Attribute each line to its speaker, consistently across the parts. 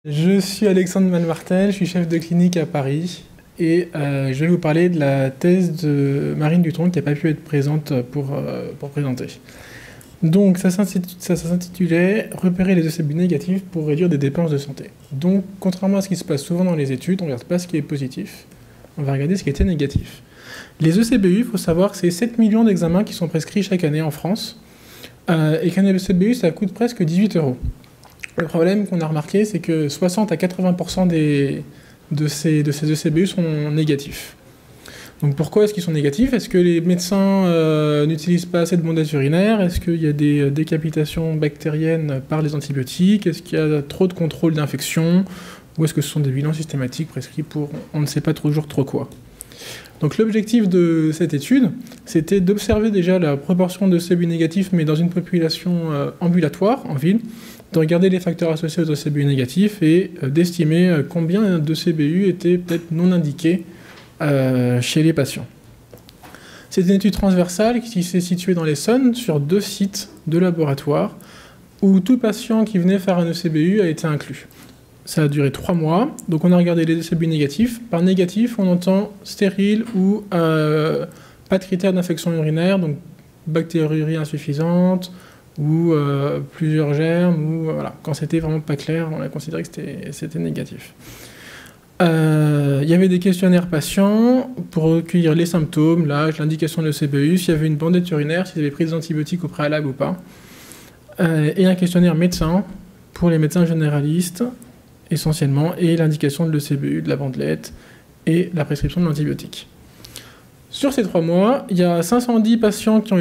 Speaker 1: Je suis Alexandre Malmartel, je suis chef de clinique à Paris et je vais vous parler de la thèse de Marine Dutronc qui n'a pas pu être présente pour présenter. Donc ça s'intitulait « Repérer les ECBU négatifs pour réduire des dépenses de santé ». Donc contrairement à ce qui se passe souvent dans les études, on ne regarde pas ce qui est positif, on va regarder ce qui était négatif. Les ECBU, il faut savoir que c'est 7 millions d'examens qui sont prescrits chaque année en France et qu'un ECBU ça coûte presque 18 €. Le problème qu'on a remarqué, c'est que 60 à 80% de ces ECBU sont négatifs. Donc pourquoi est-ce qu'ils sont négatifs? Est-ce que les médecins n'utilisent pas assez de bondettes urinaires? Est-ce qu'il y a des décapitations bactériennes par les antibiotiques? Est-ce qu'il y a trop de contrôle d'infection? Ou est-ce que ce sont des bilans systématiques prescrits pour on ne sait pas toujours trop quoi? Donc l'objectif de cette étude, c'était d'observer déjà la proportion de ECBU négatifs, mais dans une population ambulatoire, en ville, de regarder les facteurs associés aux ECBU négatifs et d'estimer combien d'ECBU étaient peut-être non indiqués chez les patients. C'est une étude transversale qui s'est située dans l'Essonne sur 2 sites de laboratoire où tout patient qui venait faire un ECBU a été inclus. Ça a duré 3 mois, donc on a regardé les ECBU négatifs. Par négatif, on entend stérile ou pas de critères d'infection urinaire, donc bactériurie insuffisante, ou plusieurs germes, ou voilà. Quand c'était vraiment pas clair, on a considéré que c'était négatif. Il y avait des questionnaires patients pour recueillir les symptômes, l'âge, l'indication de l'ECBU, s'il y avait une bandette urinaire, s'ils avaient pris des antibiotiques au préalable ou pas, et un questionnaire médecin pour les médecins généralistes, essentiellement, et l'indication de l'ECBU, de la bandelette, et la prescription de l'antibiotique. Sur ces 3 mois, il y a 510 patients qui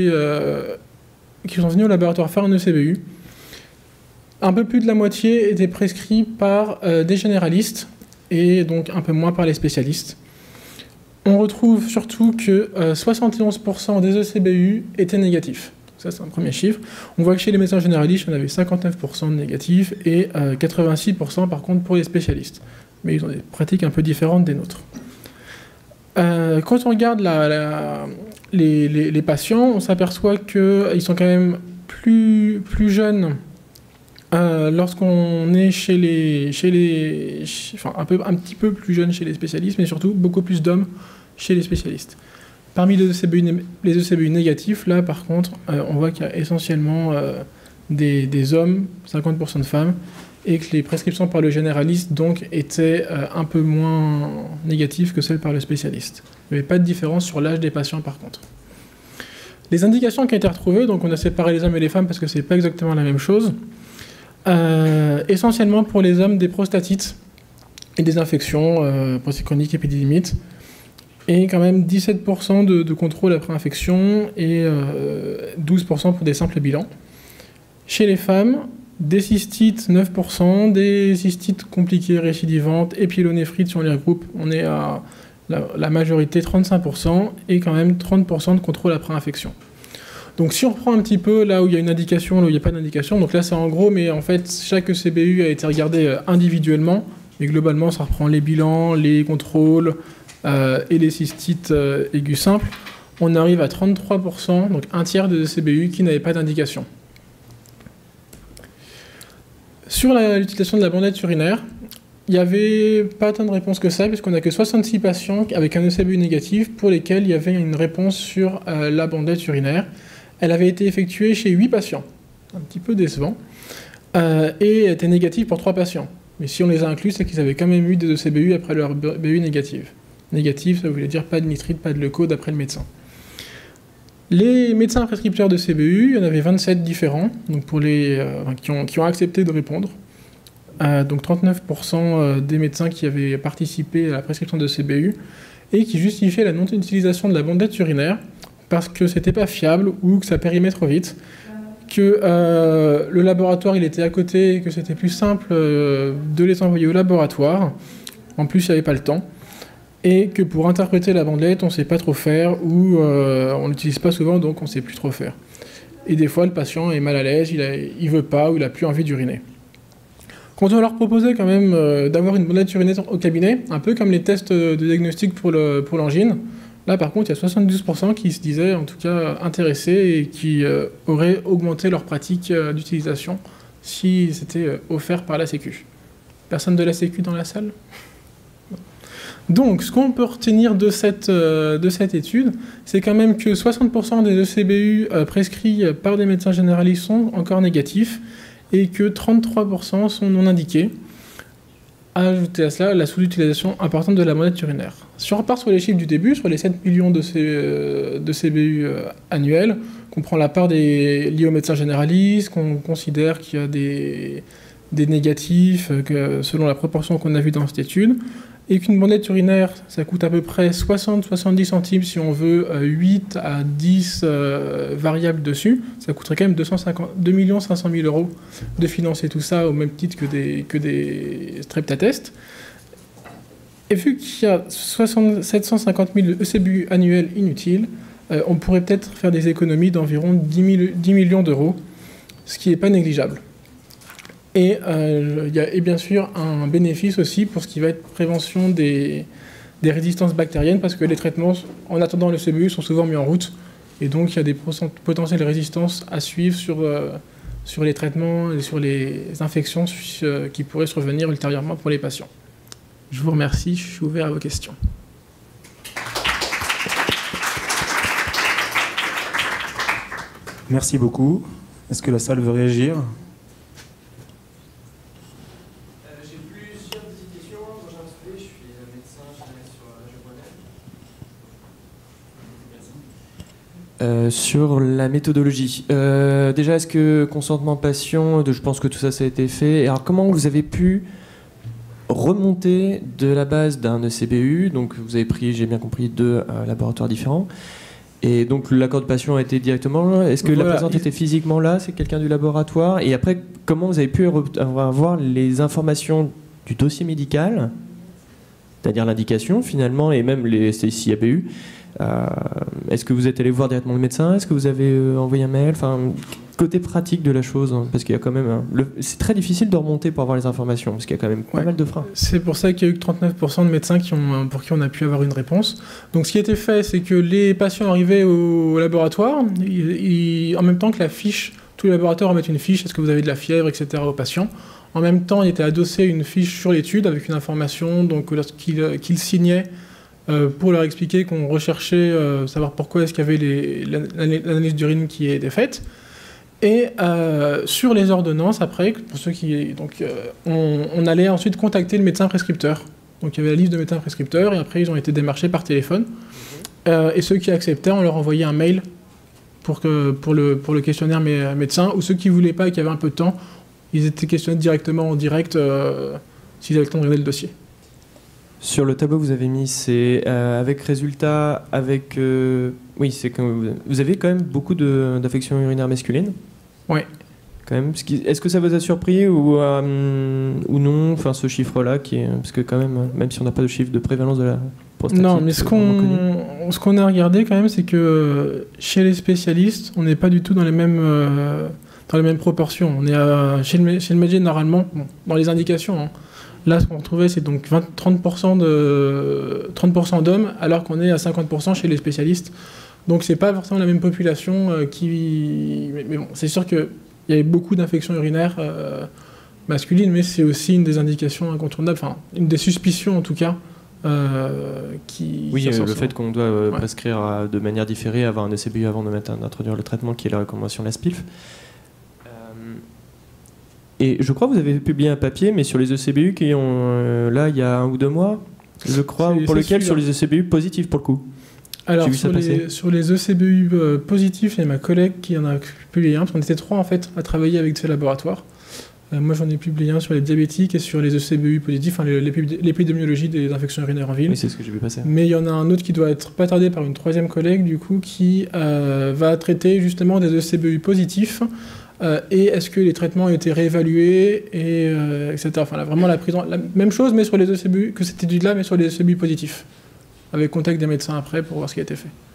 Speaker 1: sont venus au laboratoire faire un ECBU. Un peu plus de la moitié étaient prescrits par des généralistes et donc un peu moins par les spécialistes. On retrouve surtout que 71% des ECBU étaient négatifs. Ça, c'est un premier chiffre. On voit que chez les médecins généralistes, on avait 59% de négatifs et 86% par contre pour les spécialistes. Mais ils ont des pratiques un peu différentes des nôtres. Quand on regarde les patients, on s'aperçoit qu'ils sont quand même plus jeunes lorsqu'on est un petit peu plus jeunes chez les spécialistes, mais surtout beaucoup plus d'hommes chez les spécialistes. Parmi les ECBU négatifs, là par contre, on voit qu'il y a essentiellement des hommes, 50% de femmes, et que les prescriptions par le généraliste donc étaient un peu moins négatives que celles par le spécialiste. Il n'y avait pas de différence sur l'âge des patients par contre. Les indications qui ont été retrouvées, donc on a séparé les hommes et les femmes parce que c'est pas exactement la même chose, essentiellement pour les hommes des prostatites et des infections, prostatites chroniques, épididymite, et quand même 17% de contrôle après infection et 12% pour des simples bilans. Chez les femmes, des cystites 9%, des cystites compliquées récidivantes et pyélonéphrite, si on les regroupe, on est à la majorité 35% et quand même 30% de contrôle après infection. Donc si on reprend un petit peu là où il y a une indication, là où il n'y a pas d'indication, donc là c'est en gros, mais en fait chaque ECBU a été regardé individuellement, mais globalement ça reprend les bilans, les contrôles et les cystites aigus simples, on arrive à 33%, donc un tiers des ECBU qui n'avaient pas d'indication. Sur l'utilisation de la bandette urinaire, il n'y avait pas tant de réponses que ça, puisqu'on n'a que 66 patients avec un ECBU négatif pour lesquels il y avait une réponse sur la bandette urinaire. Elle avait été effectuée chez 8 patients, un petit peu décevant, et était négative pour 3 patients. Mais si on les a inclus, c'est qu'ils avaient quand même eu des ECBU après leur BU négative. Négative, ça voulait dire pas de nitrite, pas de leuco, d'après le médecin. Les médecins prescripteurs de CBU, il y en avait 27 différents, donc pour qui ont accepté de répondre. Donc 39% des médecins qui avaient participé à la prescription de CBU et qui justifiaient la non-utilisation de la bandette urinaire parce que c'était pas fiable ou que ça périmait trop vite, que le laboratoire il était à côté et que c'était plus simple de les envoyer au laboratoire. En plus, il n'y avait pas le temps. Et que pour interpréter la bandelette, on ne sait pas trop faire, ou on l'utilise pas souvent, donc on ne sait plus trop faire. Et des fois, le patient est mal à l'aise, il veut pas, ou il n'a plus envie d'uriner. Quand on leur proposait quand même d'avoir une bandette urinaire au cabinet, un peu comme les tests de diagnostic pour l'angine, là par contre, il y a 72% qui se disaient en tout cas intéressés et qui auraient augmenté leur pratique d'utilisation si c'était offert par la Sécu. Personne de la Sécu dans la salle? Donc, ce qu'on peut retenir de cette étude, c'est quand même que 60% des ECBU prescrits par des médecins généralistes sont encore négatifs et que 33% sont non indiqués. Ajouter à cela la sous-utilisation importante de la monette urinaire. Si on repart sur les chiffres du début, sur les 7 millions de CBU annuels, qu'on prend la part liée aux médecins généralistes, qu'on considère qu'il y a des négatifs selon la proportion qu'on a vue dans cette étude, et qu'une monette urinaire, ça coûte à peu près 60-70 centimes si on veut 8 à 10 variables dessus, ça coûterait quand même 2 500 000 € de financer tout ça au même titre que des streptatests. Et vu qu'il y a 750 000 ECBU annuels inutiles, on pourrait peut-être faire des économies d'environ 10 millions d'euros, ce qui n'est pas négligeable. Et il y a bien sûr un bénéfice aussi pour ce qui va être prévention des résistances bactériennes, parce que les traitements, en attendant le CBU, sont souvent mis en route. Et donc, il y a des potentielles résistances à suivre sur les traitements et sur les infections qui pourraient survenir ultérieurement pour les patients. Je vous remercie, je suis ouvert à vos questions.
Speaker 2: Merci beaucoup. Est-ce que la salle veut réagir ?
Speaker 3: Sur la méthodologie. Déjà, est-ce que consentement patient, je pense que tout ça, ça a été fait. Et alors, comment vous avez pu remonter de la base d'un ECBU? Donc, vous avez pris, j'ai bien compris, 2 laboratoires différents. Et donc, l'accord de patient a été directement là. Est-ce que la patiente était physiquement là? C'est quelqu'un du laboratoire? Et après, comment vous avez pu avoir les informations du dossier médical, c'est-à-dire l'indication, finalement, et même les STI ABU? Est-ce que vous êtes allé voir directement le médecin? Est-ce que vous avez envoyé un mail? Enfin, côté pratique de la chose, hein, parce qu'il y a quand même... c'est très difficile de remonter pour avoir les informations, parce qu'il y a quand même pas mal de freins.
Speaker 1: C'est pour ça qu'il y a eu que 39% de médecins pour qui on a pu avoir une réponse. Donc ce qui a été fait, c'est que les patients arrivaient au laboratoire, en même temps que la fiche, tous les laboratoires remettent une fiche, est-ce que vous avez de la fièvre, etc. aux patients. En même temps, il était adossé une fiche sur l'étude avec une information, donc lorsqu'ils signaient, pour leur expliquer qu'on recherchait savoir pourquoi est-ce qu'il y avait l'analyse d'urine qui était faite. Et sur les ordonnances, après, pour ceux qui... Donc, on allait ensuite contacter le médecin prescripteur. Donc il y avait la liste de médecins prescripteurs, et après ils ont été démarchés par téléphone. Et ceux qui acceptaient, on leur envoyait un mail pour le questionnaire médecin, ou ceux qui ne voulaient pas et qui avaient un peu de temps, ils étaient questionnés directement en direct s'ils avaient le temps de regarder le dossier.
Speaker 3: Sur le tableau, vous avez mis, c'est avec résultat, avec... oui, c'est que vous avez quand même beaucoup d'affections urinaires masculines.
Speaker 1: Oui.
Speaker 3: Quand même. Est-ce que ça vous a surpris ou non, enfin, ce chiffre-là, parce que quand même si on n'a pas de chiffre de prévalence de la prostatite...
Speaker 1: Non, mais ce qu'on a regardé quand même, c'est que chez les spécialistes, on n'est pas du tout dans les mêmes proportions. On est chez le médecin, normalement, bon, dans les indications, hein. Là, ce qu'on retrouvait, c'est donc 30% d'hommes, alors qu'on est à 50% chez les spécialistes. Donc, c'est pas forcément la même population qui... Mais bon, c'est sûr qu'il y avait beaucoup d'infections urinaires masculines, mais c'est aussi une des indications incontournables, enfin, une des suspicions, en tout cas, qui...
Speaker 3: Oui, le fait qu'on doit prescrire de manière différée, avoir un ECBU avant d'introduire le traitement, qui est la recommandation de la SPILF. Et je crois que vous avez publié un papier, mais sur les ECBU qui ont, là, il y a 1 ou 2 mois, je crois, pour lequel, sur les ECBU positifs, pour le coup.
Speaker 1: Alors, sur les ECBU positifs, il y a ma collègue qui en a publié un, parce qu'on était 3, en fait, à travailler avec ces laboratoires. Moi, j'en ai publié un sur les diabétiques et sur les ECBU positifs, enfin, l'épidémiologie des infections urinaires en ville.
Speaker 3: Oui, c'est ce que j'ai vu passer.
Speaker 1: Mais il y en a un autre qui doit être pas tardé par une 3e collègue, du coup, qui va traiter justement des ECBU positifs, et est-ce que les traitements ont été réévalués, etc. Enfin, là, vraiment la même chose, mais sur les ECBU, que cette étude-là, mais sur les ECBU positifs, avec contact des médecins après pour voir ce qui a été fait.